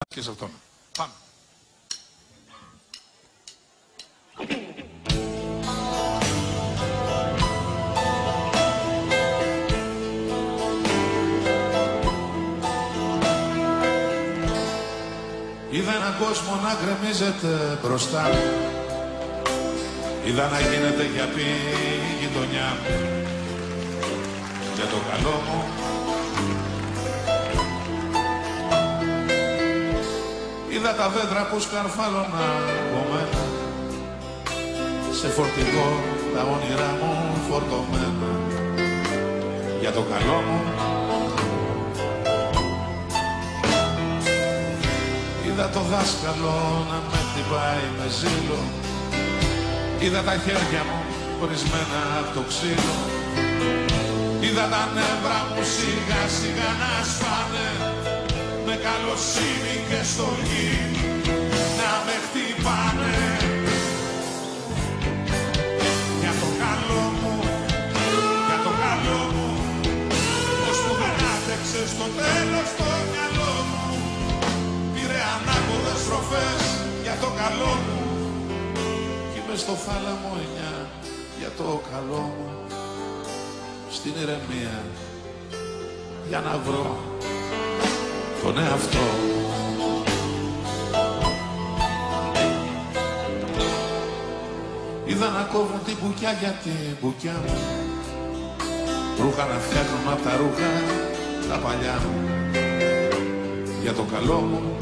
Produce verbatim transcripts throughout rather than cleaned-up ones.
και σε αυτόν. Πάμε. Είδα έναν κόσμο να γκρεμίζεται μπροστά μου. Είδα να γίνεται για πει η γειτονιά μου. Για το καλό μου. Είδα τα δέντρα που σκαρφάλωνα κομμένα. Σε φορτηγό τα όνειρά μου φορτωμένα. Για το καλό μου. Είδα το δάσκαλο να με χτυπάει με ζήλο. Είδα τα χέρια μου χωρισμένα από το ξύλο. Είδα τα νεύρα μου σιγά σιγά να σφάνε. Με καλοσύνη και στοργή να με χτυπάνε. Για το καλό μου, για το καλό μου. Πως που δεν άντεξε στο τέλος το μυαλό μου. Πήρε ανάποδες στροφές για το καλό μου. Κι είμαι στο θάλαμο εννιά για το καλό μου. Στην ηρεμία για να βρω τον εαυτό. Είδα να κόβουν την μπουκιά για την μπουκιά μου. Ρούχα να φτιάχνουν απ' τα ρούχα τα παλιά μου. Για το καλό μου.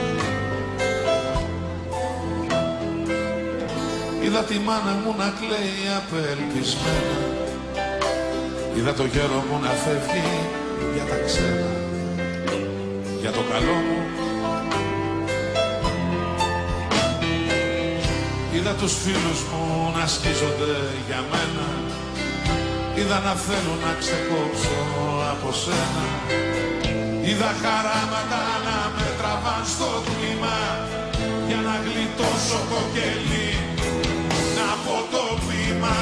Είδα τη μάνα μου να κλαίει απελπισμένα. Είδα το γέρο μου να φεύγει για τα ξένα. Για το καλό μου. Είδα τους φίλους μου να σκίζονται για μένα. Είδα να θέλουν να ξεκόψω από σένα. Είδα χαράματα να με τραβάν στο τμήμα. Για να γλιτώσω το κελί από το βήμα.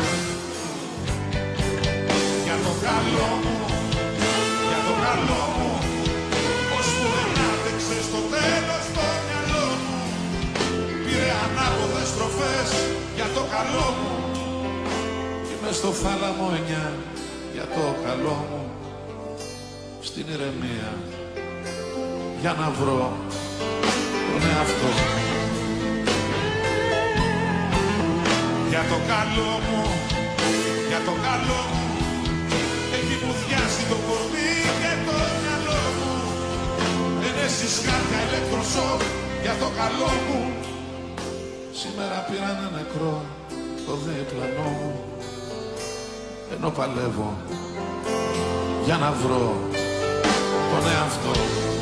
Για το καλό μου, για το καλό μου. Πως που δεν άντεξε στο τέλος το μυαλό μου. Πήρε ανάποδες στροφές για το καλό μου. Κι είμαι στο θάλαμο εννιά για το καλό μου. Στην ηρεμία για να βρω τον εαυτό μου. Για το καλό μου, για το καλό μου. Έχει βουδιάσει το κορμί και το μυαλό μου. Ενέσεις χάρια ηλεκτροσόκ για το καλό μου. Σήμερα πήρανε νεκρό το διπλανό μου. Ενώ παλεύω για να βρω τον εαυτό μου.